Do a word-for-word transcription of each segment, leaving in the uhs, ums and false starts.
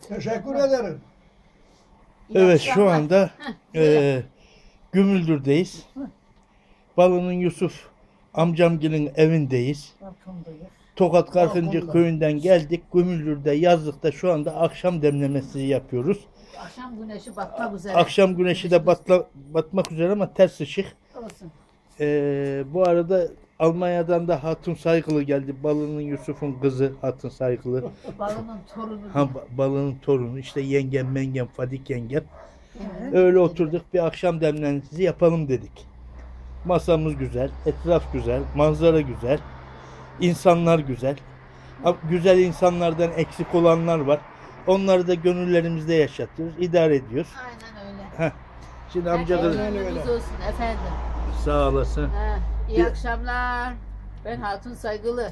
Teşekkür ederim. Evet, şu anda e, Gümüldür'deyiz. Balı'nın Yusuf amcamgilin evindeyiz. Tokat Karkıncı köyünden geldik. Gümüldür'de yazlıkta şu anda akşam demlemesi yapıyoruz. Akşam güneşi batmak üzere. Akşam güneşi de batla, batmak üzere ama ters ışık. Olsun. E, bu arada Almanya'dan da Hatun Saygılı geldi. Balı'nın Yusuf'un kızı Hatun Saygılı. Balının torunu. Ha, ba- Balı'nın torunu. İşte yengem, mengem, Fadik yengem. Evet. Öyle oturduk, bir akşam demlentisi yapalım dedik. Masamız güzel, etraf güzel, manzara güzel, insanlar güzel. Ha, güzel insanlardan eksik olanlar var. Onları da gönüllerimizde yaşatıyoruz, idare ediyoruz. Aynen öyle. Heh. Şimdi amca Herkes kız gönlünüz olsun efendim. sağ olasın. Ha, iyi Bir- akşamlar. Ben Hatun Saygılı.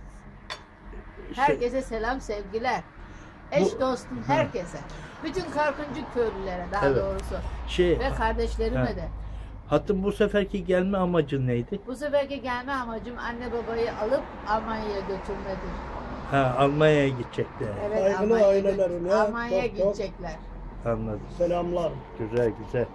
Herkese selam, sevgiler. Eş Bu- dostum herkese. Bütün Karkıncı köylülere daha Evet. doğrusu. Şey, Ve kardeşlerime Ha. de. Hatun bu seferki gelme amacın neydi? Bu seferki gelme amacım anne babayı alıp Almanya'ya götürmedir. Ha, Almanya'ya gidecekler. Evet, Saygılı Almanya'ya, ailelerine Almanya'ya çok çok gidecekler. Anladım. selamlar. Güzel güzel.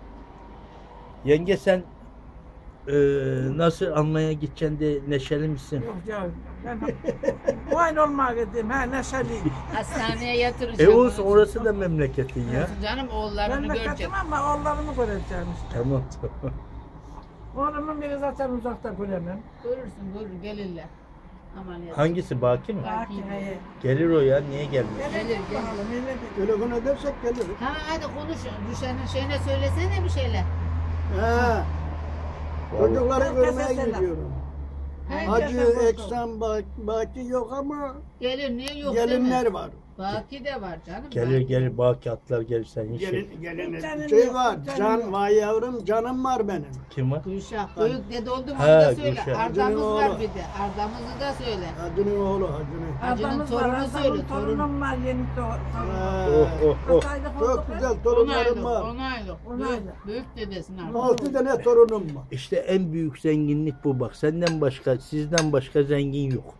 Yenge sen e, nasıl Almanya'ya gideceksin de neşeli misin? Yok canım. Ben muayene olmaya gittim. Ha neşeliyim. Hastaneye E yatıracağım. olsun, orası da memleketin ya. Canım oğullarını Ben görecek. de ama oğullarımı göreceğim işte. Tamam tamam. Oğlumun biri zaten uzakta göremem. Görürsün görür gelirler. Ameliyat. Hangisi, Baki mi? Baki. He. Gelir o ya, niye gelmiyor? Gelir, Gelir gelir. bakalım. Öyle bir. Telefon edersek geliriz. Tamam hadi konuş. Düşenin şeyine söylesene bir şeyler. He. Çocukları Herkese görmeye selam. gidiyorum. He? Hacı, Eksan, Baki, Baki yok ama Gelir niye yok gelinler deme. var. Baki de var canım. Gelir Baki. gelir, Baki atlar gelir sen işe. Gelin, gelin. Canım Şey yok, var, canım can yok. vay yavrum, canım var benim. Kim var? Gülşah. Büyük dede oldu mu onu Ha, da söyle. Gülşah. Ardamız Hacı'nın var oğlu. bir de. Ardamızı da söyle. Hacı'nın oğlu, Hacı'nın. Hacı'nın Adamız var. torunu Adamın söyle, torun. torunum var. Yeni to- torunum. He. Oh oh oh. Kaç aylık oldu Çok be? güzel On aylık. torunlarım var. On aylık. On Büyük, aylık. büyük dedesin artık. Altı tane torunum var. İşte en büyük zenginlik bu bak. Senden başka, sizden başka zengin yok.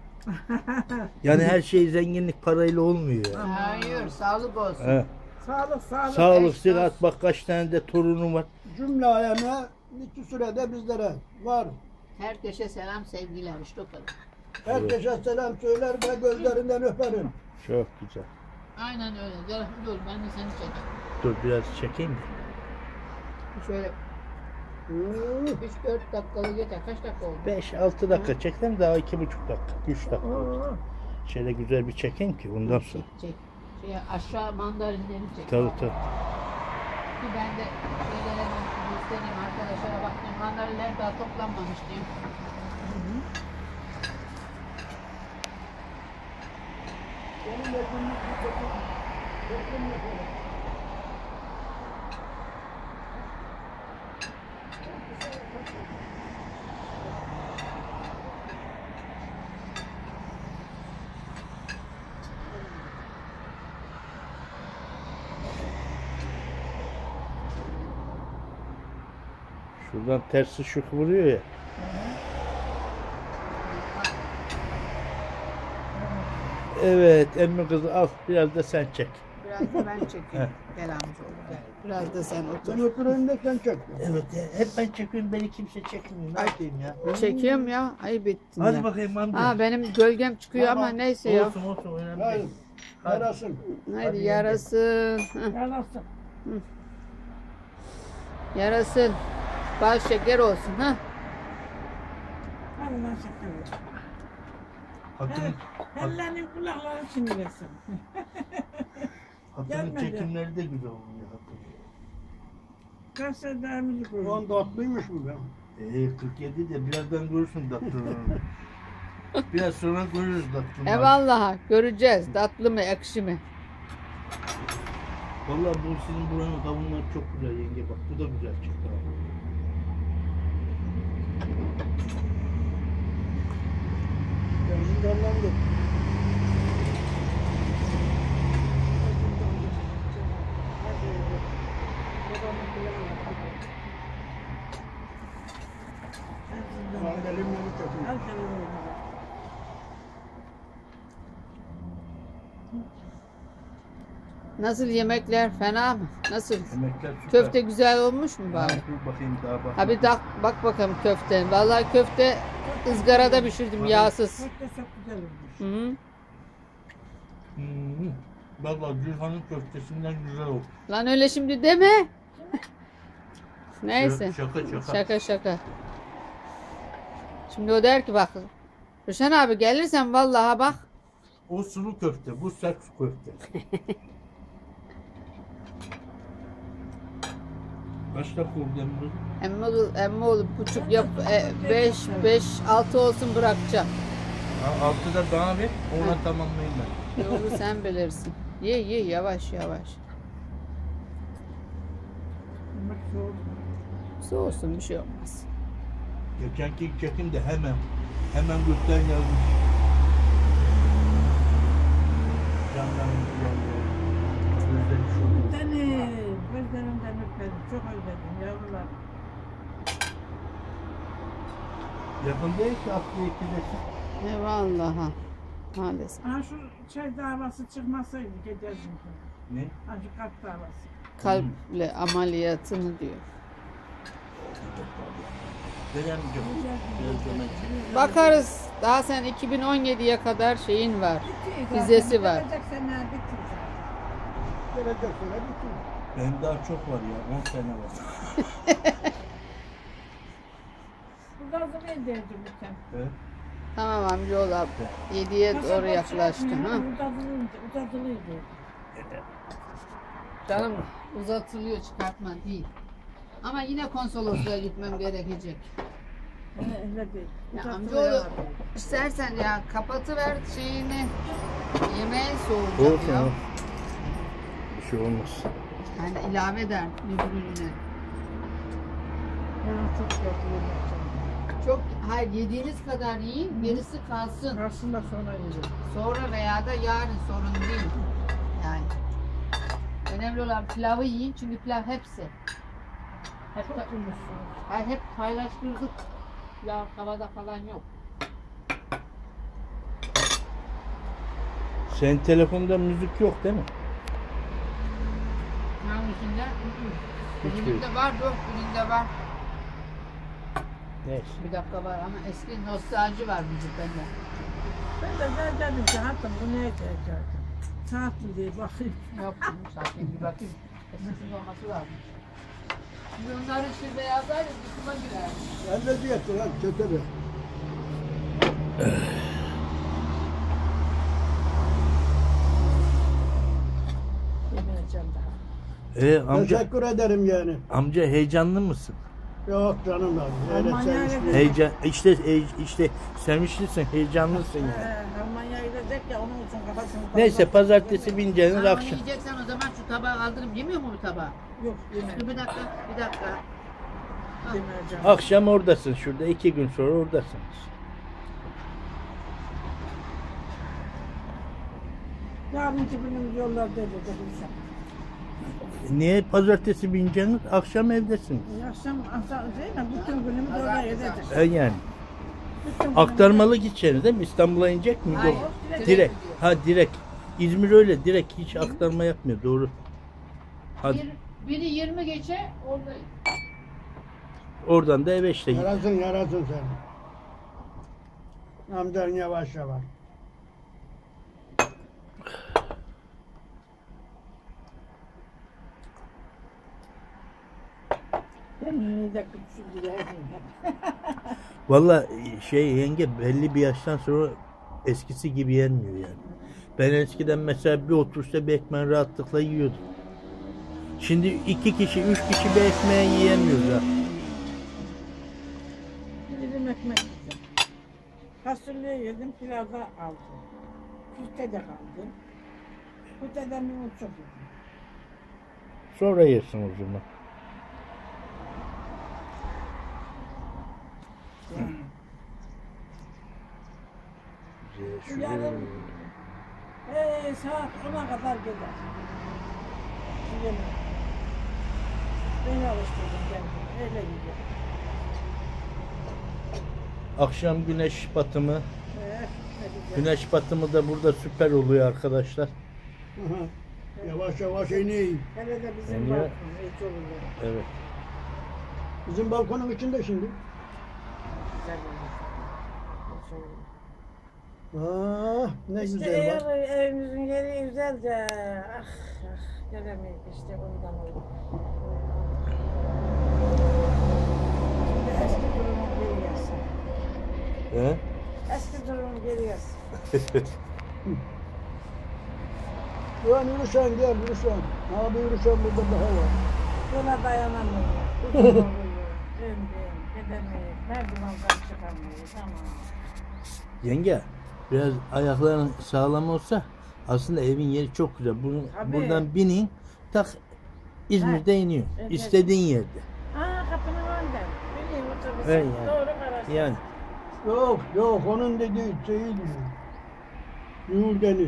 Yani her şey zenginlik parayla olmuyor ya. Hayır, sağlık olsun. He. Sağlık sağlık. Sağlık, eş, sıhhat, dost. bak kaç tane de torunum var. Cümle aleme iki sürede bizlere var. Herkese selam, sevgiler. İşte o kadar. Herkese selam söyler ve gözlerinden öperim. Çok güzel. Aynen öyle. Gel dur ben de seni çekeyim. Dur biraz çekeyim de. Şöyle Hmm. üç dört dakikalık yeter. Kaç dakika oldu? beş altı dakika çeksem daha iki buçuk dakika. üç dakika oldu. Şöyle güzel bir çekeyim ki ondan sonra. Çek, çek. Şey, aşağı mandalinleri çek. Tabii tabii. Ki ben de şeylere göstereyim arkadaşlara baktım. Mandalinler daha toplanmamış diyeyim. Şuradan ters ışık vuruyor ya. Evet emmi kızı al, biraz da sen çek. Biraz da ben çekeyim. Gel amcaoğlu gel. Biraz da sen Ben otur. oturayım da sen çek. Evet ya, hep ben çekiyorum, beni kimse çekmiyor. Ne yapayım ya? Çekiyorum ya. Ayıp ettin Hadi ya. bakayım amca. Ha benim gölgem çıkıyor ama Tamam, neyse ya. Olsun olsun, önemli Hayır, değil. Hadi. yarasın. Haydi Hadi yarasın. Hah, Yarasın. yarasın. Bal şeker olsun ha. Hadi ben şeker. Hatun, Ellerinin kulaklarını çimilesin. Hatun'un Gelmedi. çekimleri de güzel oluyor Hatun. Gazetelerimizi koyuyor. Ulan tatlıymış bu ben. Ee, kırk yedi de birazdan görürsün tatlılığını. Biraz sonra görürüz tatlılığını. Eyvallah göreceğiz. Tatlı mı ekşi mi? Vallahi bu sizin buranın kavunları çok güzel yenge, bak bu da güzel çıktı. Benim damlandı. Mandalinleri çekeyim. Al telefonu. Nasıl yemekler fena mı? Nasıl? Yemekler süper. Köfte güzel olmuş mu Ha, bari? dur bakayım daha bak. Ha bir bak, bak bakalım köfte. Vallahi köfte ızgarada pişirdim Hadi. yağsız. Çok da çok güzel olmuş. Hı -hı. Hmm. Vallahi Gülhan'ın köftesinden güzel oldu. Lan öyle şimdi deme. Neyse. Şaka şaka. Şaka şaka. Şimdi o der ki bak. Rüşen abi gelirsen vallahi bak. O sulu köfte, bu sert köfte. Kaç dakika oldu Emre? Emmi oğlu, emmi oğlu buçuk yap, e, beş, beş, altı olsun bırakacağım. Ha, altıda daha ver, ona tamamlayayım ben. Yolu sen bilirsin. Ye ye yavaş yavaş. Yemek soğuk. Soğusun bir şey olmaz. Geçenki çekim de hemen, hemen gökten yazmış. Canlarım yavrum. Özlemiş oldum. Seni gözlerimden öperim. Çok özledim yavrular. Yakın değil ki Aslı ikidesin. Ne vallahi. Maalesef. Ha şu şey davası çıkmasaydı giderdim. Ne? Ha şu kalp davası. Kalple ameliyatını diyor. Veremeyeceğim. Vereceğim. Bakarız. Daha sen iki bin on yediye kadar şeyin var. Bitti Vizesi var. Gelecek sene bitti zaten. Gelecek sene bitti. Benim daha çok var ya, on sene var. Bu gazı ben derdim lütfen. Evet. Tamam amcaoğlu abi. Yediye doğru yaklaştı. Ha? Uzatılıydı. Uzatılıydı. Canım uzatılıyor çıkartma değil. Ama yine konsolosluğa gitmem gerekecek. Öyle değil. Ya Uzatılıyor amcaoğlu abi. istersen ya kapatıver şeyini. Yemeğin soğuyacak ya. Bir şey olmaz. Yani ilave eder birbirine. Ben çok uzatılıyor. Çok hayır yediğiniz kadar yiyin gerisi kalsın. Aslında sonra yiyeceğim. Sonra veya da yarın sorun değil. Yani önemli olan pilavı yiyin çünkü pilav hepsi. Hep, Çok yemişsin. hayır, hep paylaştırdık. Pilav havada falan yok. Senin telefonda müzik yok değil mi? Hangisinde? Hiçbir. Birinde var yok, birinde var. Neyse. Bir dakika var ama eski nostalji var müzik bende. Ben de ben dedim ki hatta bu neye geleceğim? Saat mi diye bakayım. Yok, sakin bir bakayım. Eskisiz olması lazım. Şimdi onları işte beyazlar üstüme girer. Ben de diyettim lan kötü bir. Yemeyeceğim daha. Ee, amca, Teşekkür ederim yani. amca heyecanlı mısın? Yok canım abi. Öyle Almanya'ya sevişmiyor. gidelim. Heyecan, işte he- işte sevinçlisin, heyecanlısın yani. Ee, Almanya'ya gidecek ya onun için kafasını Neyse pazartesi bineceğiniz Ama akşam. yiyeceksen o zaman şu tabağı kaldırıp yemiyor mu bu tabağı? Yok Dur yemem. bir dakika, bir dakika. Yemeyeceğim. Akşam oradasın şurada, iki gün sonra oradasınız. Yarınki günümüz yollarda edecek inşallah. Niye pazartesi bineceğiniz? Akşam evdesiniz. E, Akşam, akşam değil mi? Bütün günümüz oraya edecek. E yani. Bütün günümüz- Aktarmalı gideceksiniz değil mi? İstanbul'a inecek mi? Hayır, Yok. direkt Direkt. gidiyor. Ha direkt. İzmir öyle direkt hiç aktarma yapmıyor. Doğru. Hadi. Bir, biri yirmi geçe orada. Oradan da eve işte git. Yarasın yarasın sen. Amcan yavaş yavaş. Kendini de küçük bir yerdim. Valla şey yenge belli bir yaştan sonra eskisi gibi yenmiyor yani. Ben eskiden mesela bir oturuşta bir ekmeği rahatlıkla yiyordum. Şimdi iki kişi, üç kişi bir ekmeği yiyemiyoruz ha. Bir dilim ekmek yedim. Fasulye yedim, pilavda aldım. Küfte de kaldı. Küfteden bir uçuk yedim. Sonra yersin o zaman. Yarın ee, saat ona kadar gider. Yemek. Beni alıştırdım kendime. Öyle gidiyor. Akşam güneş batımı. Ee, ne güzel. Güneş batımı da burada süper oluyor arkadaşlar. Aha. Yavaş yavaş ineyim. Hele de bizim Eniyor. balkon hiç olur. Evet. Bizim balkonun içinde şimdi. Güzel olur. Hiç olur. Ah ne İşte güzel bak. ev, evimizin yeri güzel de ah ah gelemeyiz işte ondan olur. Şimdi eski durumu geri gelsin. He? Eski durumu geri gelsin. Ulan Yürüşen gel Yürüşen. Abi Yürüşen burada daha var. Buna dayanamıyor. Uzun oluyor. Ömrüm, gidemeyiz. Merdivenden çıkamayız ama. Yenge, biraz ayakların sağlam olsa aslında evin yeri çok güzel. Bunu, Tabii. buradan binin, tak İzmir'de iniyor. Evet. İstediğin yerde. Aa kapının önünde. Bileyim otobüse. Evet yani. Doğru karası. Yani Yok yok onun dediği şey diyor. Yuğur denir.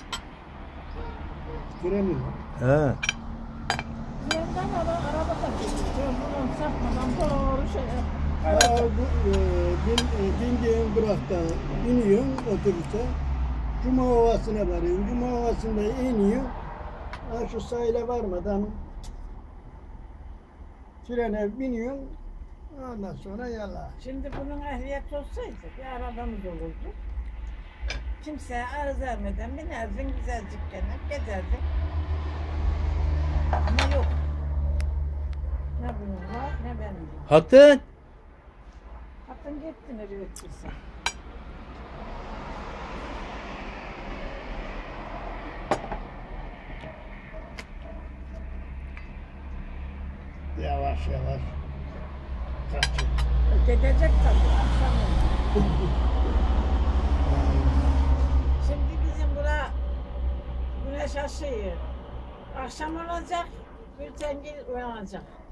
Girelim. he. Yandan ara, araba da geçiyor. Buradan sapmadan doğru şey. Aa, bu, e, bin, e, bindiğin durakta iniyorsun otobüse. Cuma Ovası'na varıyorsun. Cuma Ovası'nda iniyorsun. Ha, şu sahile varmadan trene biniyorsun. Ondan sonra yala. Şimdi bunun ehliyeti olsaydı bir arabamız olurdu. Kimseye arız vermeden binerdin güzelcik gene gezerdin. Ama yok. Ne bunun var ne benim var. Hatun. Hatun gitti nereye gittiyse. Yavaş yavaş. Kaçın. Gidecek tabii akşam oldu. Şimdi bizim bura güneş aşıyor. Akşam olacak, Gültengil uyanacak.